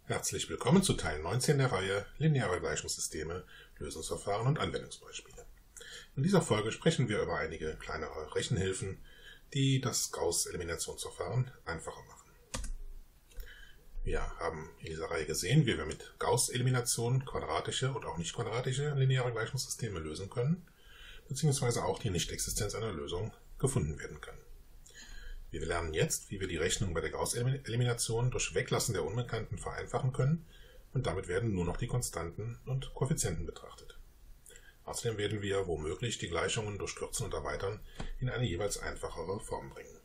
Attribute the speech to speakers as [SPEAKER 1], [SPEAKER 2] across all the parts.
[SPEAKER 1] Herzlich willkommen zu Teil 19 der Reihe Lineare Gleichungssysteme, Lösungsverfahren und Anwendungsbeispiele. In dieser Folge sprechen wir über einige kleinere Rechenhilfen, die das Gauß-Eliminationsverfahren einfacher machen. Wir haben in dieser Reihe gesehen, wie wir mit Gauß-Elimination quadratische und auch nicht quadratische lineare Gleichungssysteme lösen können, beziehungsweise auch die Nichtexistenz einer Lösung gefunden werden kann. Wir lernen jetzt, wie wir die Rechnung bei der Gauß-Elimination durch Weglassen der Unbekannten vereinfachen können und damit werden nur noch die Konstanten und Koeffizienten betrachtet. Außerdem werden wir womöglich die Gleichungen durch Kürzen und Erweitern in eine jeweils einfachere Form bringen.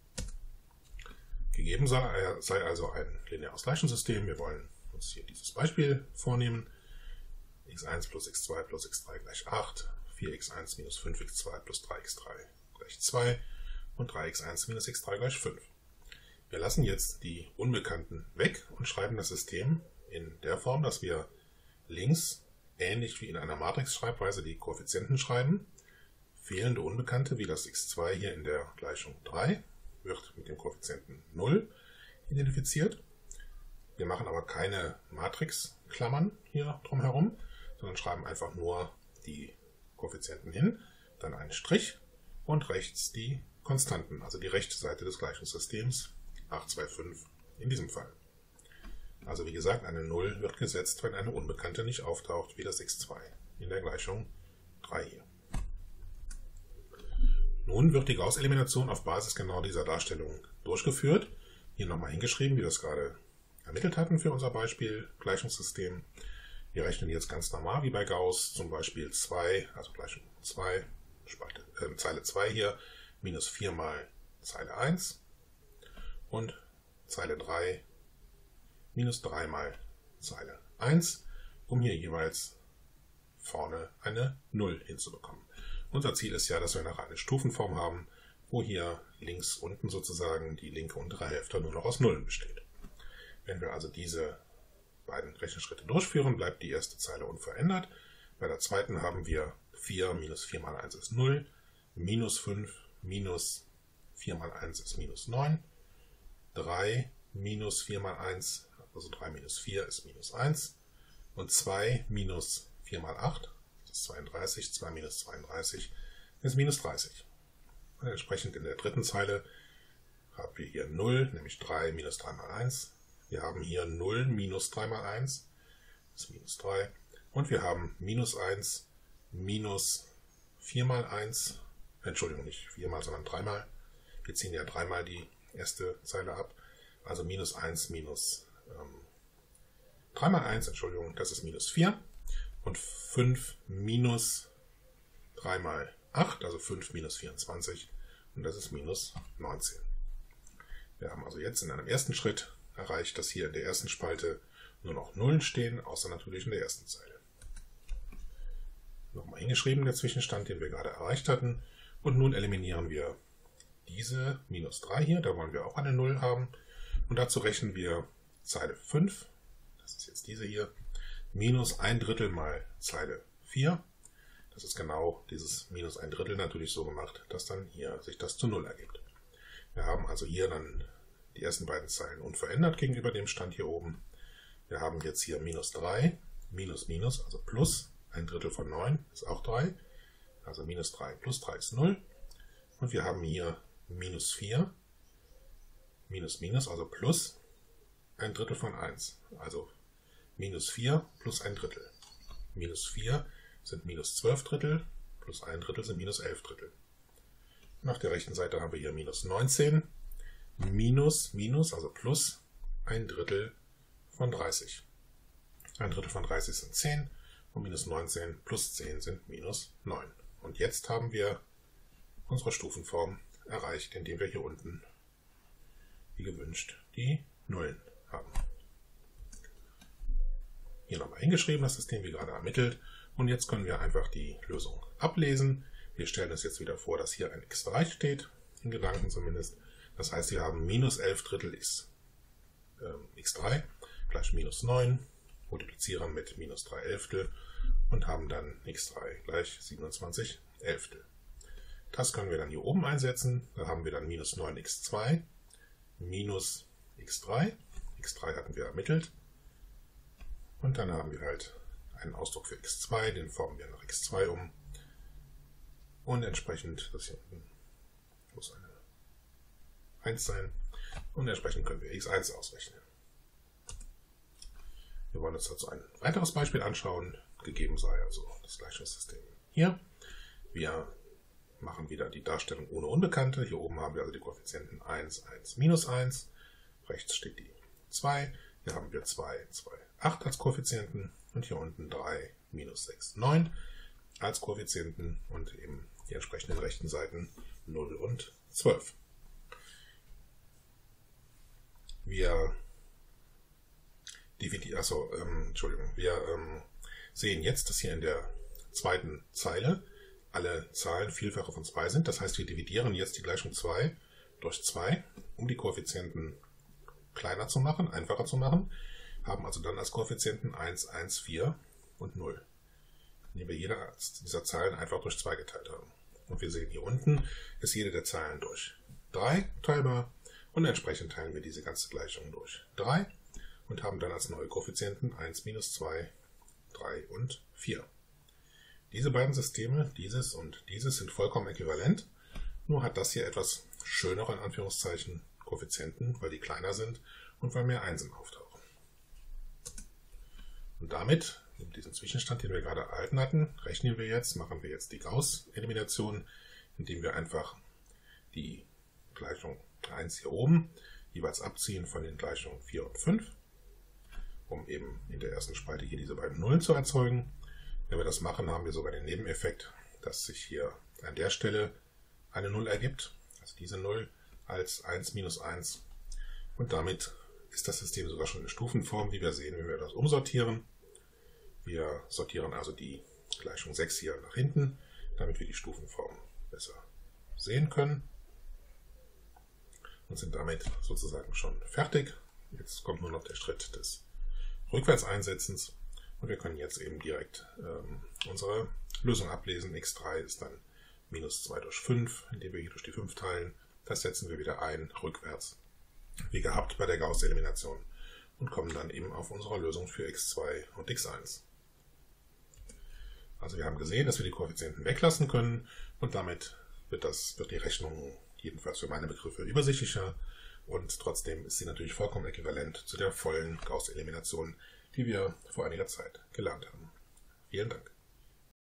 [SPEAKER 1] Gegeben sei also ein lineares Gleichungssystem. Wir wollen uns hier dieses Beispiel vornehmen. x1 plus x2 plus x3 gleich 8, 4x1 minus 5x2 plus 3x3 gleich 2 und 3x1 minus x3 gleich 5. Wir lassen jetzt die Unbekannten weg und schreiben das System in der Form, dass wir links, ähnlich wie in einer Matrix-Schreibweise, die Koeffizienten schreiben. Fehlende Unbekannte, wie das x2 hier in der Gleichung 3, wird mit dem Koeffizienten 0 identifiziert. Wir machen aber keine Matrix-Klammern hier drumherum, sondern schreiben einfach nur die Koeffizienten hin, dann einen Strich und rechts die Konstanten, also die rechte Seite des Gleichungssystems, 8, 2, 5 in diesem Fall. Also wie gesagt, eine 0 wird gesetzt, wenn eine Unbekannte nicht auftaucht, wie das x2 in der Gleichung 3 hier. Nun wird die Gauß-Elimination auf Basis genau dieser Darstellung durchgeführt. Hier nochmal hingeschrieben, wie wir das gerade ermittelt hatten für unser Beispiel Gleichungssystem. Wir rechnen jetzt ganz normal wie bei Gauß, zum Beispiel 2, also Gleichung 2, Zeile 2 hier, minus 4 mal Zeile 1 und Zeile 3 minus 3 mal Zeile 1, um hier jeweils vorne eine 0 hinzubekommen. Unser Ziel ist ja, dass wir nachher eine Stufenform haben, wo hier links unten sozusagen die linke untere Hälfte nur noch aus Nullen besteht. Wenn wir also diese beiden Rechenschritte durchführen, bleibt die erste Zeile unverändert. Bei der zweiten haben wir 4 minus 4 mal 1 ist 0, minus 5 minus 4 mal 1 ist minus 9, 3 minus 4 mal 1, also 3 minus 4 ist minus 1 und 2 minus 4 mal 8, das ist 32, 2 minus 32 ist minus 30. Und entsprechend in der dritten Zeile haben wir hier 0, nämlich 3 minus 3 mal 1. Wir haben hier 0 minus 3 mal 1, das ist minus 3. Und wir haben minus 1 minus 4 mal 1, Entschuldigung, nicht 4 mal, sondern 3 mal. Wir ziehen ja 3 mal die erste Zeile ab. Also minus 1 minus 3 mal 1, Entschuldigung, das ist minus 4. Und 5 minus 3 mal 8, also 5 minus 24. Und das ist minus 19. Wir haben also jetzt in einem ersten Schritt erreicht, dass hier in der ersten Spalte nur noch Nullen stehen, außer natürlich in der ersten Zeile. Nochmal hingeschrieben, der Zwischenstand, den wir gerade erreicht hatten. Und nun eliminieren wir diese minus 3 hier, da wollen wir auch eine 0 haben. Und dazu rechnen wir Zeile 5, das ist jetzt diese hier, minus 1/3 mal Zeile 4. Das ist genau dieses minus 1/3 natürlich so gemacht, dass dann hier sich das zu 0 ergibt. Wir haben also hier dann die ersten beiden Zeilen unverändert gegenüber dem Stand hier oben. Wir haben jetzt hier minus 3, minus minus, also plus 1/3 von 9 ist auch 3. Also minus 3 plus 3 ist 0. Und wir haben hier minus 4, minus minus, also plus 1/3 von 1. Also minus 4 plus 1/3. Minus 4 sind minus 12/3, plus 1/3 sind minus 11/3. Nach der rechten Seite haben wir hier minus 19, minus minus, also plus 1/3 von 30. 1/3 von 30 sind 10 und minus 19 plus 10 sind minus 9. Und jetzt haben wir unsere Stufenform erreicht, indem wir hier unten, wie gewünscht, die Nullen haben. Hier nochmal hingeschrieben, das System wie gerade ermittelt. Und jetzt können wir einfach die Lösung ablesen. Wir stellen uns jetzt wieder vor, dass hier ein x3 steht, in Gedanken zumindest. Das heißt, wir haben minus 11/3 ist x3 gleich minus 9, multiplizieren mit minus 3/11 und haben dann x3 gleich 27/11. Das können wir dann hier oben einsetzen. Da haben wir dann minus 9x2 minus x3. x3 hatten wir ermittelt. Und dann haben wir halt einen Ausdruck für x2, den formen wir nach x2 um. Und entsprechend, das hier unten muss eine 1 sein. Und entsprechend können wir x1 ausrechnen. Wir wollen uns dazu ein weiteres Beispiel anschauen. Gegeben sei also das Gleichungssystem hier. Wir machen wieder die Darstellung ohne Unbekannte. Hier oben haben wir also die Koeffizienten 1, 1, minus 1. Rechts steht die 2. Hier haben wir 2, 2, 8 als Koeffizienten. Und hier unten 3, minus 6, 9 als Koeffizienten. Und eben die entsprechenden rechten Seiten 0 und 12. Wir sehen jetzt, dass hier in der zweiten Zeile alle Zahlen Vielfache von 2 sind. Das heißt, wir dividieren jetzt die Gleichung 2 durch 2, um die Koeffizienten kleiner zu machen, einfacher zu machen, haben also dann als Koeffizienten 1, 1, 4 und 0. Indem wir jede dieser Zahlen einfach durch 2 geteilt haben. Und wir sehen hier unten, ist jede der Zahlen durch 3 teilbar und entsprechend teilen wir diese ganze Gleichung durch 3 und haben dann als neue Koeffizienten 1, minus 2, 3 und 4. Diese beiden Systeme, dieses und dieses, sind vollkommen äquivalent, nur hat das hier etwas schönere, in Anführungszeichen, Koeffizienten, weil die kleiner sind und weil mehr Einsen auftauchen. Und damit, mit diesem Zwischenstand, den wir gerade erhalten hatten, machen wir jetzt die Gauß-Elimination, indem wir einfach die Gleichung 1 hier oben jeweils abziehen von den Gleichungen 4 und 5, um eben in der ersten Spalte hier diese beiden Nullen zu erzeugen. Wenn wir das machen, haben wir sogar den Nebeneffekt, dass sich hier an der Stelle eine 0 ergibt, also diese 0 als 1 minus 1. Und damit ist das System sogar schon in Stufenform, wie wir sehen, wenn wir das umsortieren. Wir sortieren also die Gleichung 6 hier nach hinten, damit wir die Stufenform besser sehen können. Und sind damit sozusagen schon fertig. Jetzt kommt nur noch der Schritt des Rückwärtseinsetzens. Und wir können jetzt eben direkt unsere Lösung ablesen. x3 ist dann minus 2 durch 5, indem wir hier durch die 5 teilen. Das setzen wir wieder ein, rückwärts, wie gehabt bei der Gauß-Elimination. Und kommen dann eben auf unsere Lösung für x2 und x1. Also wir haben gesehen, dass wir die Koeffizienten weglassen können. Und damit wird die Rechnung jedenfalls für meine Begriffe übersichtlicher. Und trotzdem ist sie natürlich vollkommen äquivalent zu der vollen Gauß-Elimination, die wir vor einiger Zeit gelernt haben. Vielen Dank.